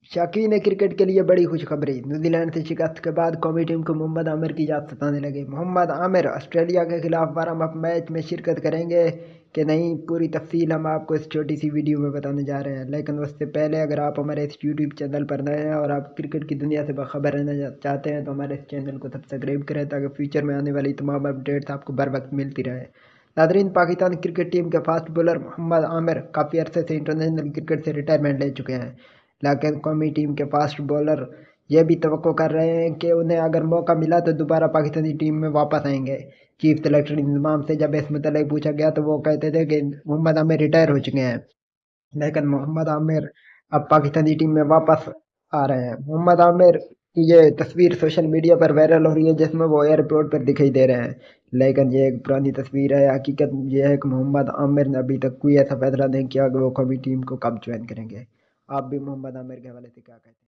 शौकीन क्रिकेट के लिए बड़ी खुशखबरी। न्यूजीलैंड से शिकस्त के बाद कौमी टीम को मोहम्मद आमिर की याद सताने लगे। मोहम्मद आमिर ऑस्ट्रेलिया के खिलाफ वार्म अप मैच में शिरकत करेंगे कि नहीं, पूरी तफसील हम आपको इस छोटी सी वीडियो में बताने जा रहे हैं। लेकिन उससे पहले अगर आप हमारे इस यूट्यूब चैनल पर नए हैं और आप क्रिकेट की दुनिया से बाखबर रहना चाहते हैं तो हमारे इस चैनल को सब्सक्राइब करें ताकि फ्यूचर में आने वाली तमाम अपडेट्स आपको बर वक्त मिलती रहे। नादरीन, पाकिस्तान क्रिकेट टीम के फास्ट बॉलर मोहम्मद आमिर काफ़ी अरसे से इंटरनेशनल क्रिकेट से रिटायरमेंट ले चुके हैं। लेकिन कौमी टीम के फास्ट बॉलर ये भी तवक्को कर रहे हैं कि उन्हें अगर मौका मिला तो दोबारा पाकिस्तानी टीम में वापस आएंगे। चीफ सेलेक्टर इंतजाम से जब इस मतलब पूछा गया तो वो कहते थे कि मोहम्मद आमिर रिटायर हो चुके हैं, लेकिन मोहम्मद आमिर अब पाकिस्तानी टीम में वापस आ रहे हैं। मोहम्मद आमिर की ये तस्वीर सोशल मीडिया पर वायरल हो रही है जिसमें वो एयरपोर्ट पर दिखाई दे रहे हैं, लेकिन ये एक पुरानी तस्वीर है। हकीकत ये है कि मोहम्मद आमिर ने अभी तक कोई ऐसा फैसला नहीं किया कि वो कभी टीम को कब ज्वाइन करेंगे। आप भी मोहम्मद आमिर के हवाले से क्या कहते हैं?